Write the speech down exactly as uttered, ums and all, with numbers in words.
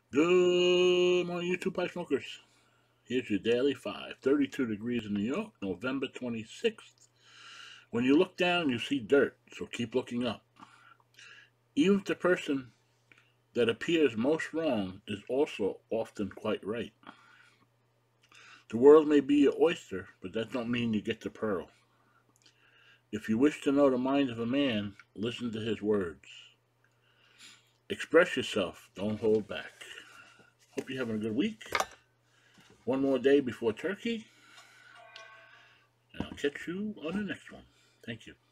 Good morning, YouTube Pie Smokers. Here's your daily five. thirty-two degrees in New York, November twenty-sixth. When you look down, you see dirt, so keep looking up. Even if the person that appears most wrong is also often quite right. The world may be your oyster, but that don't mean you get the pearl. If you wish to know the mind of a man, listen to his words. Express yourself, don't hold back. Hope you're having a good week. One more day before Turkey, and I'll catch you on the next one. Thank you.